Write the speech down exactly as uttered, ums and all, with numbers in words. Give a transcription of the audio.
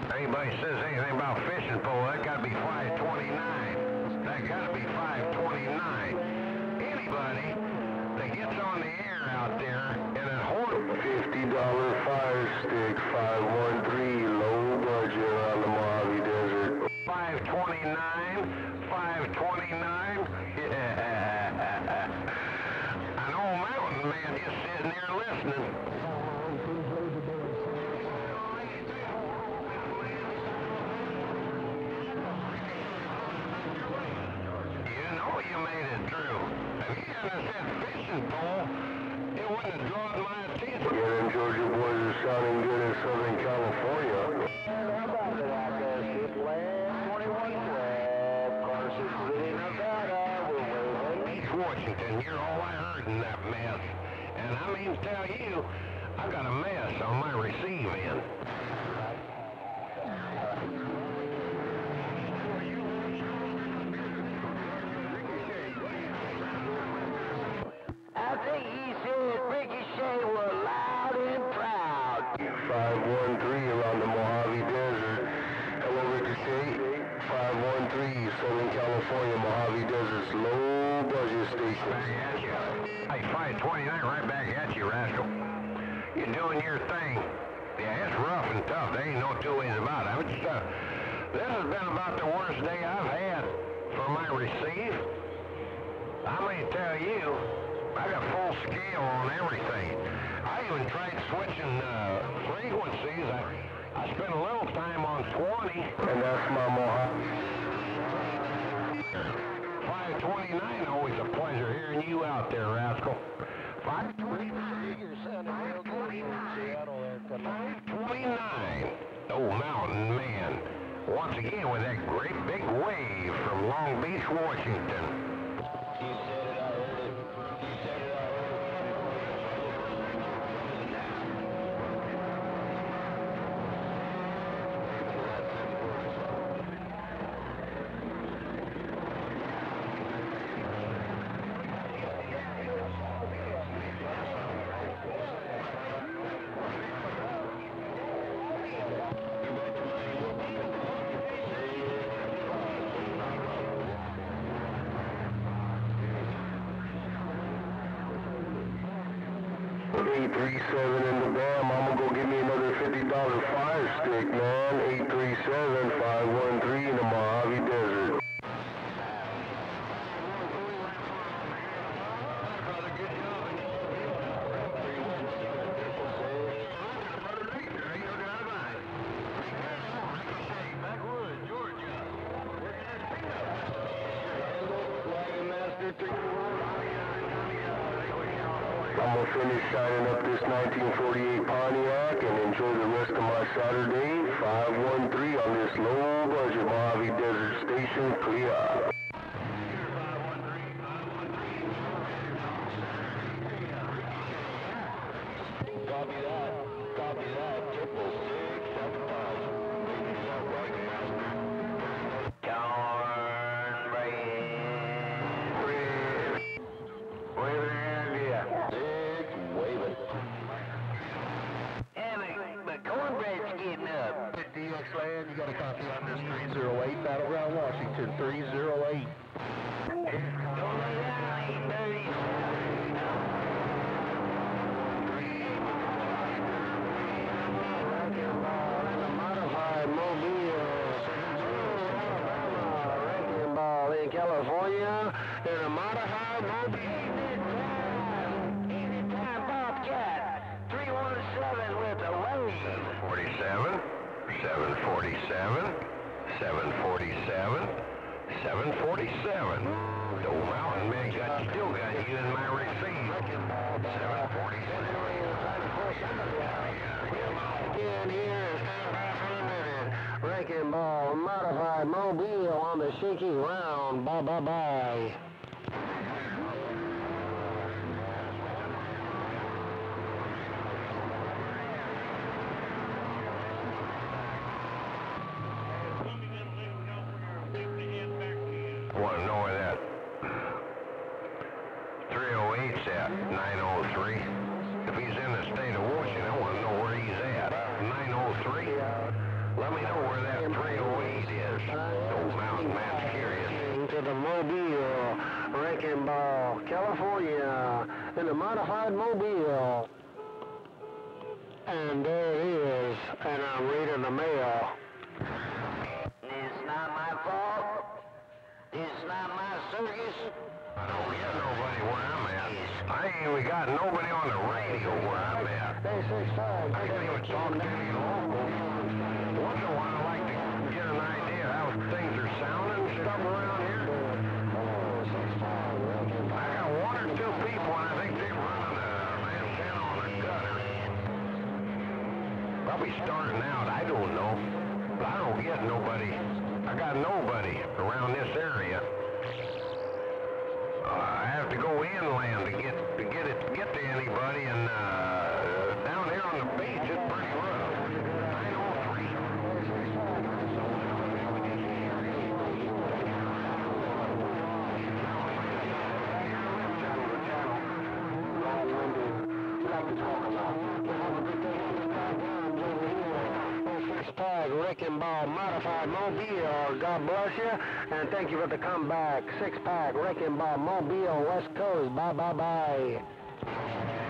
Anybody says anything about fishing pole, that gotta be five twenty-nine. That gotta be five twenty-nine. Anybody that gets on the air out there in a horse... fifty dollar fire stick, five one three, low budget on the Mojave Desert. five twenty-nine, five twenty-nine. Yeah. An old mountain man just sitting there listening. You made it through. If you hadn't said fishing pole, it wouldn't have drawn my attention. Yeah, them Georgia boys are sounding good in Southern California. How about it out there? Skip land twenty-one twelve, Carson City, Nevada. We're waiting. Beach, Washington, you're all I heard in that mess. And I mean to tell you, I got a mess on my receive end. I think he said Ricochet were loud and proud. five one three around the Mojave Desert. Hello, Ricochet. five one three, Southern California, Mojave Desert's low budget station. Back at you. Hey, five twenty-nine, right back at you, rascal. You're doing your thing. Yeah, it's rough and tough. There ain't no two ways about it. It's, uh, this has been about the worst day I've had for my receive. I may tell you, I got full scale on everything. I even tried switching uh, frequencies. I, I spent a little time on twenty. And that's my Mojave. five twenty-nine, always a pleasure hearing you out there, rascal. five twenty-nine. You're sounding real good in Seattle there tonight. five twenty-nine. Oh, mountain man. Once again with that great big wave from Long Beach, Washington. You said it, I heard it. You said it, I eight three seven in the dam. I'm gonna go get me another fifty dollar fire stick, man. eight three seven, five one three in the Mojave Desert. I'm gonna finish shining up this nineteen forty-eight Pontiac and enjoy the rest of my Saturday. five one three on this low budget Mojave Desert station, clear. Copy that. Copy that. Triple six, seven thousand. D X Land, you got a copy on this three zero eight, Battleground, Washington, three zero eight. Modified Mobile, Wrecking Ball in California, and a modified Mobile. Anytime Bobcat, three one seven with a wave. seven forty-seven, seven forty-seven, seven forty-seven, seven forty-seven. The old mountain man got still got you in my receive. seven forty-seven. Again here, stand by for a minute. Wrecking Ball, modified Mobile on the shaky round. Bye bye bye. Want to know where that three oh eight's at, nine oh three. If he's in the state of Washington, I want to know where he's at. nine oh three. Let me know the Modified Mobile. And there it is, and I'm reading the mail. It's not my fault. It's not my circus. I don't get nobody where I'm at. I ain't even got nobody on the radio where I'm at. Hey, six five. I can't even talk to any local. Once in a while, I like to get an idea how things are sounding and stuff around here. I got one or two people, and I think they're running an antenna on a gutter. Probably starting out, I don't know. But I don't get nobody. I got nobody around this area. Uh, I have to go inland to get to get it get to anybody, and uh, down here on the beach it's pretty rough. nine oh three. Six-pack Wrecking Ball Modified Mobile. God bless you, and thank you for the comeback. Six-pack Wrecking Ball Mobile West Coast. Bye, bye, bye.